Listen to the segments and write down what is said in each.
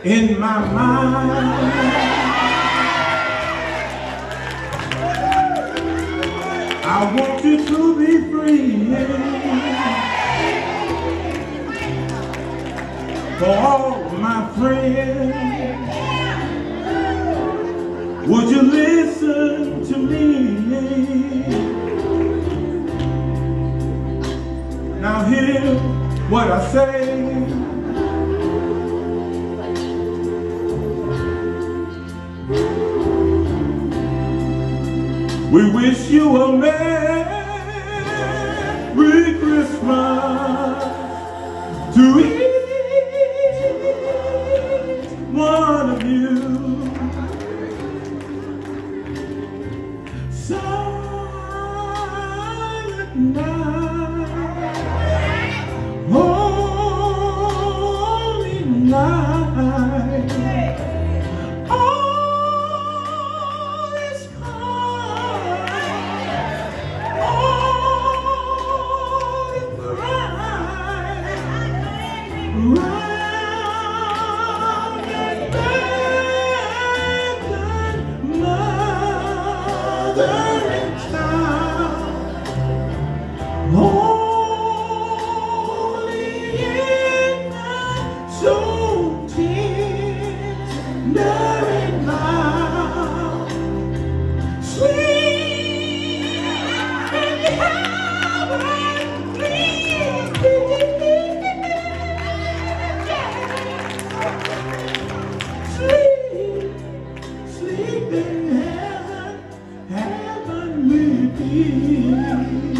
in my mind. I want you to be free for all my friends. Would you listen to me? Now hear what I say. We wish you a Merry Christmas to each one of you. Silent night, holy night, all is calm, all is bright, round and back and mother and child, holy infant, so tender and mild, sweet and heavenly, sleep, sleep in heaven, heavenly peace.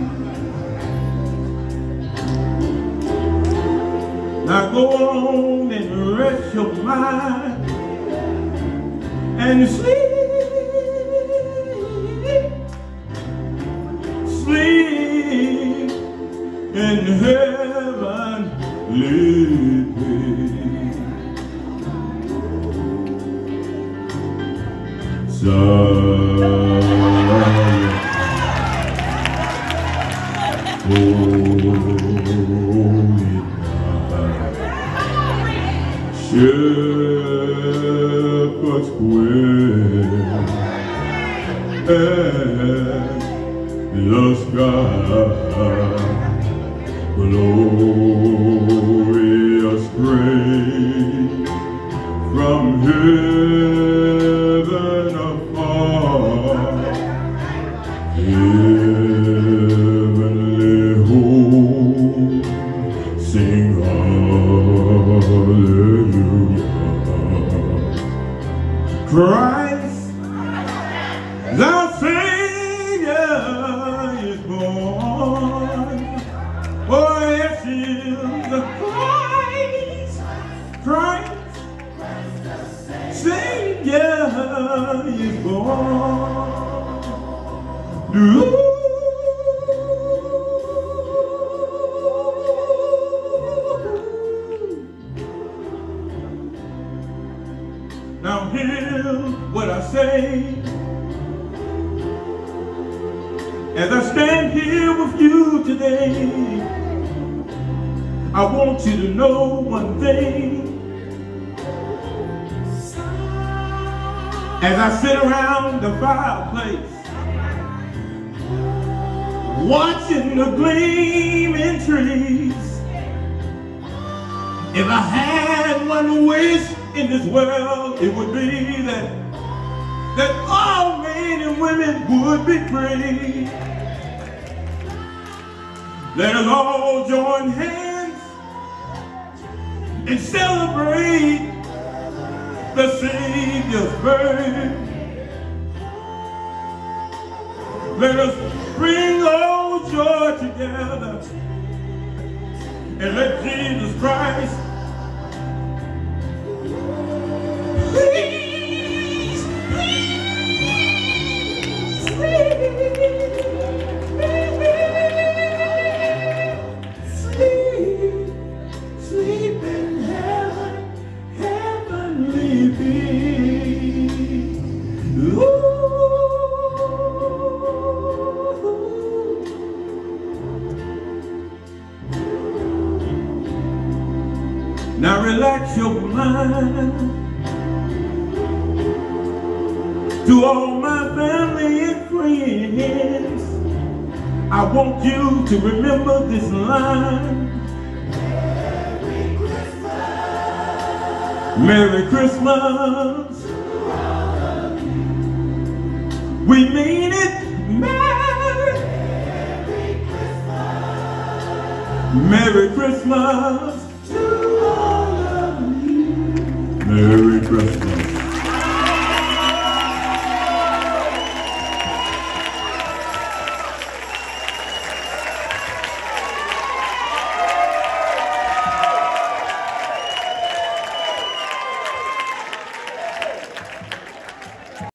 Now go on and rest your mind and sleep, sleep in heavenly peace. Shepherd's quail and the sky, glorious grace from heaven afar, heavenly home, sing hallelujah. Christ, thou Savior is born. Oh, yes, he is the Christ, Savior is born. Ooh. Now hear what I say as I stand here with you today. I want you to know one thing. As I sit around the fireplace watching the gleaming trees, if I had one wish in this world, it would be that all men and women would be free. Let us all join hands and celebrate the Savior's birth. Let us bring all joy together and let Jesus Christ please, please, sleep, sleep in heaven, heavenly peace. Ooh. Now relax your mind. To all my family and friends, I want you to remember this line. Merry Christmas. We mean it. Merry Christmas to all of you. Merry Christmas.